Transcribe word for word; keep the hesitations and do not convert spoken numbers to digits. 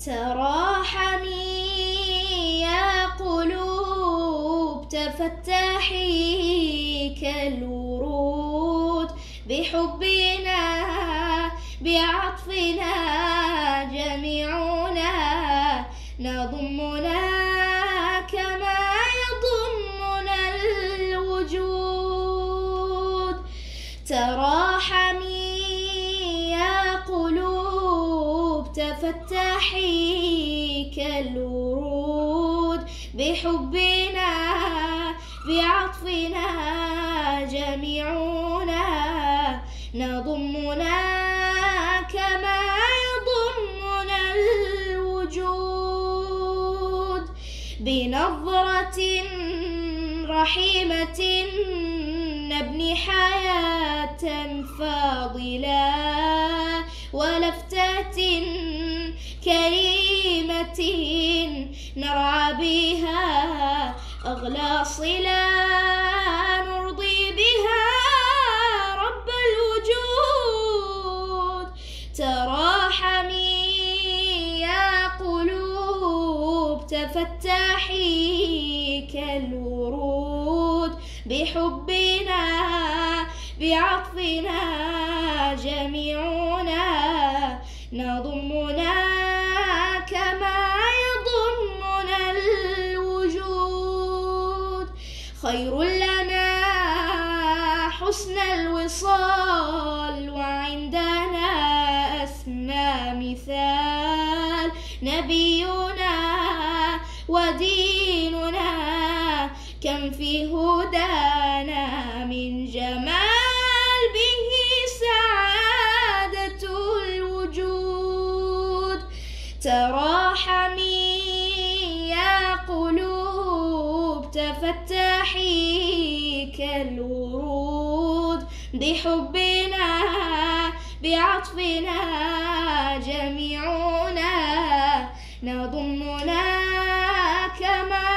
تراحمي يا قلوب تفتحي كالورود بحبنا بعطفنا جميعنا نضمنا كما يضمنا الوجود. تراحمي يا قلوب تفتحي كالورود بحبنا بعطفنا جميعنا نضمنا كما يضمنا الوجود. بنظرة رحيمة نبني حياة فاضلة ولفتة كريمة نرعى بها أغلى صلة نرضي بها رب الوجود. تراحمي يا قلوب تفتحي كالورود بحبنا بعطفنا جميعنا نضمنا كما يضمنا الوجود. خير لنا حسن الوصال وعندنا أسنى مثال نبينا وديننا كم في هدانا من جمال به سعادة الوجود. تراحمي يا قلوب تفتحي كالورود بحبنا بعطفنا جميعنا نضمنا كما